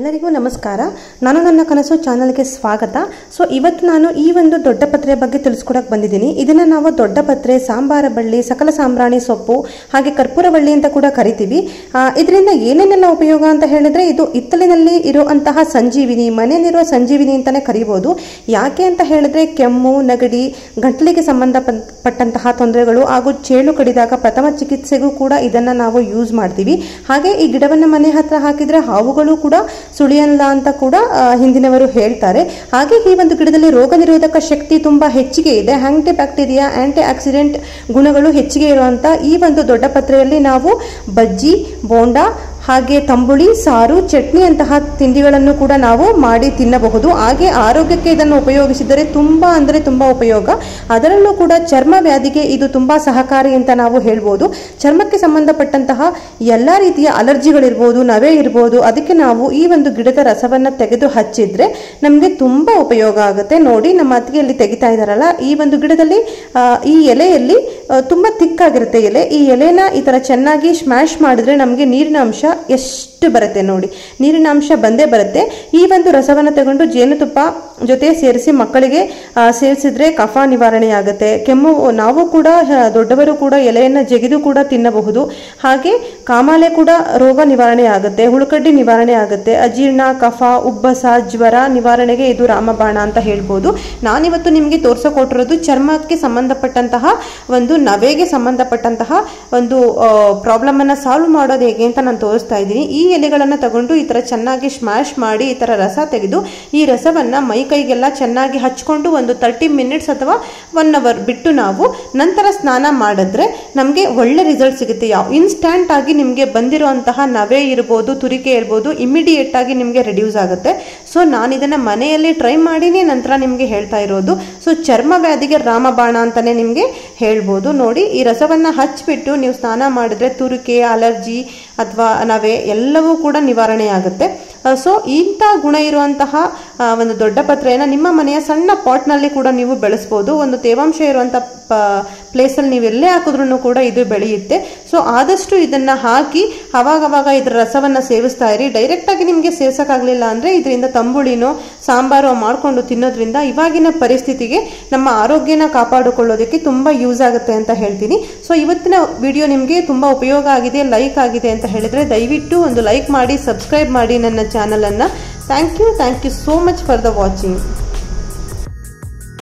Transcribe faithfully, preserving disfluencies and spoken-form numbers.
ಎಲ್ಲರಿಗೂ ನಮಸ್ಕಾರ. ನಾನು ನನ್ನ ಕನಸು ಚಾನಲ್ಗೆ ಸ್ವಾಗತ. ಸೊ ಇವತ್ತು ನಾನು ಈ ಒಂದು ದೊಡ್ಡ ಪತ್ರೆ ಬಗ್ಗೆ ತಿಳಿಸ್ಕೊಡಕ್ಕೆ ಬಂದಿದ್ದೀನಿ. ಇದನ್ನು ನಾವು ದೊಡ್ಡ ಪತ್ರೆ, ಸಾಂಬಾರ ಬಳ್ಳಿ, ಸಕಲ ಸಾಂಬ್ರಾಣಿ ಸೊಪ್ಪು, ಹಾಗೆ ಕರ್ಪೂರ ಬಳ್ಳಿ ಅಂತ ಕೂಡ ಕರಿತೀವಿ. ಇದರಿಂದ ಏನೇನೆಲ್ಲ ಉಪಯೋಗ ಅಂತ ಹೇಳಿದ್ರೆ, ಇದು ಹಿತ್ತಲಿನಲ್ಲಿ ಇರುವಂತಹ ಸಂಜೀವಿನಿ, ಮನೆಯಲ್ಲಿರುವ ಸಂಜೀವಿನಿ ಅಂತಾನೆ ಕರಿಬಹುದು. ಯಾಕೆ ಅಂತ ಹೇಳಿದ್ರೆ, ಕೆಮ್ಮು, ನೆಗಡಿ, ಗಂಟಲಿಗೆ ಸಂಬಂಧಪಟ್ಟಂತಹ ತೊಂದರೆಗಳು ಹಾಗೂ ಚೇಳು ಕಡಿದಾಗ ಪ್ರಥಮ ಚಿಕಿತ್ಸೆಗೂ ಕೂಡ ಇದನ್ನ ನಾವು ಯೂಸ್ ಮಾಡ್ತೀವಿ. ಹಾಗೆ ಈ ಗಿಡವನ್ನ ಮನೆ ಹತ್ರ ಹಾಕಿದ್ರೆ ಹಾವುಗಳು ಕೂಡ ಸುಳಿಯಲ್ಲ ಅಂತ ಕೂಡ ಹಿಂದಿನವರು ಹೇಳ್ತಾರೆ. ಹಾಗೆ ಈ ಒಂದು ಗಿಡದಲ್ಲಿ ರೋಗ ನಿರೋಧಕ ಶಕ್ತಿ ತುಂಬಾ ಹೆಚ್ಚಿಗೆ ಇದೆ. ಆಂಟಿ ಬ್ಯಾಕ್ಟೀರಿಯಾ, ಆಂಟಿ ಆಕ್ಸಿಡೆಂಟ್ ಗುಣಗಳು ಹೆಚ್ಚಿಗೆ ಇರುವಂತ ಈ ಒಂದು ದೊಡ್ಡ ಪತ್ರೆಯಲ್ಲಿ ನಾವು ಬಜ್ಜಿ, ಬೋಂಡಾ, ಹಾಗೆ ತಂಬುಳಿ, ಸಾರು, ಚಟ್ನಿ ಅಂತಹ ತಿಂಡಿಗಳನ್ನು ಕೂಡ ನಾವು ಮಾಡಿ ತಿನ್ನಬಹುದು. ಹಾಗೆ ಆರೋಗ್ಯಕ್ಕೆ ಇದನ್ನು ಉಪಯೋಗಿಸಿದರೆ ತುಂಬಾ ಅಂದರೆ ತುಂಬಾ ಉಪಯೋಗ. ಅದರಲ್ಲೂ ಕೂಡ ಚರ್ಮ ವ್ಯಾಧಿಗೆ ಇದು ತುಂಬಾ ಸಹಕಾರಿ ಅಂತ ನಾವು ಹೇಳ್ಬೋದು. ಚರ್ಮಕ್ಕೆ ಸಂಬಂಧಪಟ್ಟಂತಹ ಎಲ್ಲ ರೀತಿಯ ಅಲರ್ಜಿಗಳಿರ್ಬೋದು, ನವೆ ಇರ್ಬೋದು, ಅದಕ್ಕೆ ನಾವು ಈ ಒಂದು ಗಿಡದ ರಸವನ್ನ ತೆಗೆದು ಹಚ್ಚಿದ್ರೆ ನಮಗೆ ತುಂಬಾ ಉಪಯೋಗ ಆಗುತ್ತೆ. ನೋಡಿ, ನಮ್ಮ ಅತ್ತಿಗೆಯಲ್ಲಿ ತೆಗಿತಾ ಇದಾರಲ್ಲ, ಈ ಒಂದು ಗಿಡದಲ್ಲಿ ಈ ಎಲೆಯಲ್ಲಿ ತುಂಬಾ ತಿಕ್ಕಾಗಿರುತ್ತೆ ಎಲೆ. ಈ ಎಲೆನ ಈ ತರ ಚೆನ್ನಾಗಿ ಸ್ಮ್ಯಾಶ್ ಮಾಡಿದ್ರೆ ನಮಗೆ ನೀರಿನ ಅಂಶ ಎಷ್ಟು ಬರುತ್ತೆ ನೋಡಿ, ನೀರಿನ ಅಂಶ ಬಂದೇ ಬರುತ್ತೆ. ಈ ಒಂದು ರಸವನ್ನು ತಗೊಂಡು ಜೇನುತುಪ್ಪ ಜೊತೆ ಸೇರಿಸಿ ಮಕ್ಕಳಿಗೆ ಸೇರಿಸಿದ್ರೆ ಕಫ ನಿವಾರಣೆ ಆಗುತ್ತೆ. ಕೆಮ್ಮು, ನಾವು ಕೂಡ ದೊಡ್ಡವರು ಕೂಡ ಎಲೆಯನ್ನು ಜಗಿದು ಕೂಡ ತಿನ್ನಬಹುದು. ಹಾಗೆ ಕಾಮಾಲೆ ಕೂಡ ರೋಗ ನಿವಾರಣೆ ಆಗುತ್ತೆ, ಹುಳುಕಡ್ಡಿ ನಿವಾರಣೆ ಆಗುತ್ತೆ, ಅಜೀರ್ಣ, ಕಫ, ಉಬ್ಬಸ, ಜ್ವರ ನಿವಾರಣೆಗೆ ಇದು ರಾಮಬಾಣ ಅಂತ ಹೇಳ್ಬೋದು. ನಾನಿವತ್ತು ನಿಮಗೆ ತೋರ್ಸಕೊಟ್ಟಿರೋದು ಚರ್ಮಕ್ಕೆ ಸಂಬಂಧಪಟ್ಟಂತಹ ಒಂದು ನವೆಗೆ ಸಂಬಂಧಪಟ್ಟಂತಹ ಒಂದು ಪ್ರಾಬ್ಲಮ್ ಅನ್ನ ಸಾಲ್ವ್ ಮಾಡೋದು ಹೇಗೆ ಅಂತ ನಾನು ತೋರಿಸ್ತಾ ಇದ್ದೀನಿ. ಈ ಎಲೆಗಳನ್ನ ತಗೊಂಡು ಈ ತರ ಚೆನ್ನಾಗಿ ಸ್ಮ್ಯಾಶ್ ಮಾಡಿ ಈ ತರ ರಸ ತೆಗೆದು ಈ ರಸವನ್ನ ಮೈ ಕೈಗೆಲ್ಲ ಚೆನ್ನಾಗಿ ಹಚ್ಕೊಂಡು ಒಂದು ತರ್ಟಿ ಮಿನಿಟ್ಸ್ ಅಥವಾ ಒನ್ ಅವರ್ ಬಿಟ್ಟು ನಾವು ನಂತರ ಸ್ನಾನ ಮಾಡಿದ್ರೆ ನಮಗೆ ಒಳ್ಳೆ ರಿಸಲ್ಟ್ ಸಿಗುತ್ತೆ. ಯಾವ ಇನ್ಸ್ಟ್ಯಾಂಟ್ ಆಗಿ ನಿಮಗೆ ಬಂದಿರುವಂತಹ ನವೆ ಇರ್ಬೋದು, ತುರಿಕೆ ಇರ್ಬೋದು, ಇಮಿಡಿಯೇಟ್ ಆಗಿ ನಿಮಗೆ ರಿಡ್ಯೂಸ್ ಆಗುತ್ತೆ. ಸೊ ನಾನು ಇದನ್ನ ಮನೆಯಲ್ಲಿ ಟ್ರೈ ಮಾಡಿನೇ ನಂತರ ನಿಮಗೆ ಹೇಳ್ತಾ ಇರೋದು. ಸೊ ಚರ್ಮ ವ್ಯಾಧಿಗೆ ರಾಮಬಾಣ ಅಂತಾನೆ ನಿಮಗೆ ಹೇಳ್ಬೋದು. ನೋಡಿ, ಈ ರಸವನ್ನ ಹಚ್ಬಿಟ್ಟು ನೀವು ಸ್ನಾನ ಮಾಡಿದ್ರೆ ತುರಿಕೆ, ಅಲರ್ಜಿ ಅಥವಾ ನವೆ ಎಲ್ಲವೂ ಕೂಡ ನಿವಾರಣೆ ಆಗುತ್ತೆ. ಸೊ ಇಂಥ ಗುಣ ಇರುವಂತಹ ಒಂದು ದೊಡ್ಡ ಪತ್ರೆಯನ್ನು ನಿಮ್ಮ ಮನೆಯ ಸಣ್ಣ ಪಾಟ್ನಲ್ಲಿ ಕೂಡ ನೀವು ಬೆಳೆಸ್ಬೋದು. ಒಂದು ತೇವಾಂಶ ಇರುವಂಥ ಪ್ಲೇಸಲ್ಲಿ ನೀವು ಎಲ್ಲೇ ಹಾಕಿದ್ರೂ ಕೂಡ ಇದು ಬೆಳೆಯುತ್ತೆ. ಸೊ ಆದಷ್ಟು ಇದನ್ನ ಹಾಕಿ ಅವಾಗವಾಗ ಇದರ ರಸವನ್ನ ಸೇವಿಸ್ತಾ ಇರಿ. ಡೈರೆಕ್ಟ್ ಆಗಿ ನಿಮಗೆ ಸೇರ್ಸಕ್ಕಾಗಲಿಲ್ಲ ಅಂದ್ರೆ ಇದರಿಂದ ತಂಬುಳಿನೋ ಸಾಂಬಾರು ಮಾಡ್ಕೊಂಡು ತಿನ್ನೋದ್ರಿಂದ ಇವಾಗಿನ ಪರಿಸ್ಥಿತಿಗೆ ನಮ್ಮ ಆರೋಗ್ಯನ ಕಾಪಾಡಿಕೊಳ್ಳೋದಕ್ಕೆ ತುಂಬಾ ಯೂಸ್ ಆಗುತ್ತೆ ಅಂತ ಹೇಳ್ತೀನಿ. ಸೊ ಇವತ್ತಿನ ವಿಡಿಯೋ ನಿಮಗೆ ತುಂಬಾ ಉಪಯೋಗ ಆಗಿದೆ, ಲೈಕ್ ಆಗಿದೆ ಅಂತ ಹೇಳಿದ್ರೆ ದಯವಿಟ್ಟು ಒಂದು ಲೈಕ್ ಮಾಡಿ, ಸಬ್ಸ್ಕ್ರೈಬ್ ಮಾಡಿ ನನ್ನ ಚಾನಲ್ ಅನ್ನ. Thank you thank you so much for the watching.